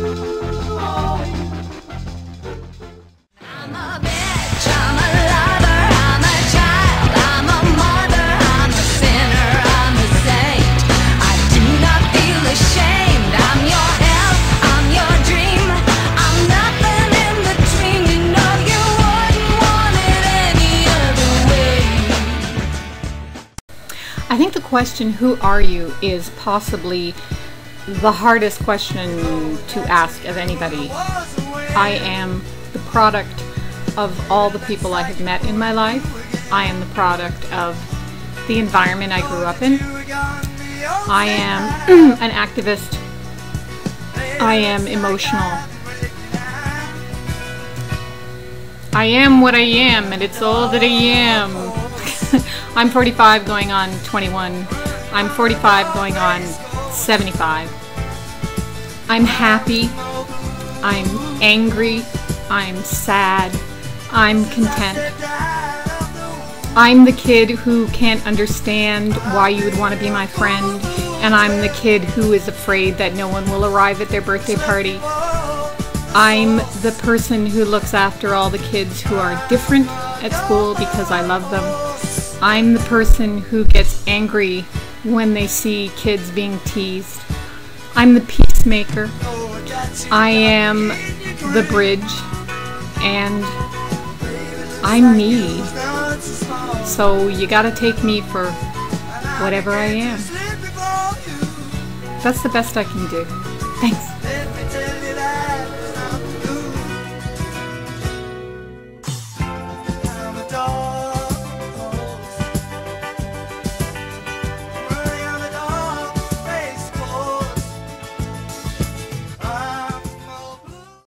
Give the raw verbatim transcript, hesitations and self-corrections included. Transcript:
I'm a bitch, I'm a lover, I'm a child, I'm a mother, I'm a sinner, I'm a saint. I do not feel ashamed. I'm your hell, I'm your dream. I'm nothing in between. You know you wouldn't want it any other way. I think the question, who are you, is possibly the hardest question to ask of anybody. I am the product of all the people I have met in my life. I am the product of the environment I grew up in. I am an activist. I am emotional. I am what I am, and it's all that I am. I'm forty-five going on twenty-one. I'm forty-five going on seventy-five. I'm happy. I'm angry. I'm sad. I'm content. I'm the kid who can't understand why you would want to be my friend, and I'm the kid who is afraid that no one will arrive at their birthday party. I'm the person who looks after all the kids who are different at school because I love them. I'm the person who gets angry when they see kids being teased. I'm the peacemaker. I am the bridge, and I'm me. So you gotta take me for whatever I am. That's the best I can do. Thanks.